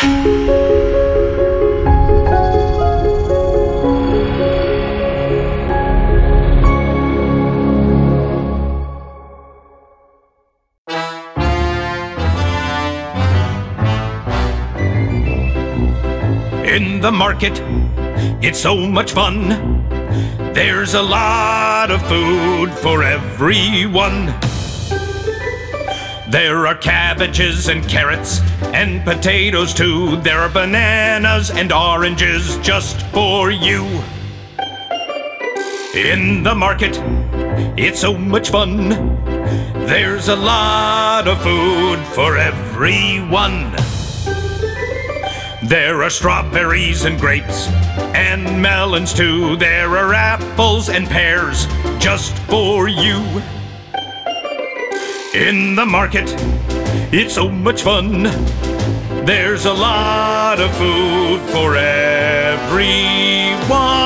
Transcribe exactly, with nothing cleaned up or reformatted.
In the market, it's so much fun. There's a lot of food for everyone. There are cabbages and carrots and potatoes too. There are bananas and oranges just for you. In the market, it's so much fun. There's a lot of food for everyone. There are strawberries and grapes and melons too. There are apples and pears just for you. In the market, it's so much fun. There's a lot of food for everyone.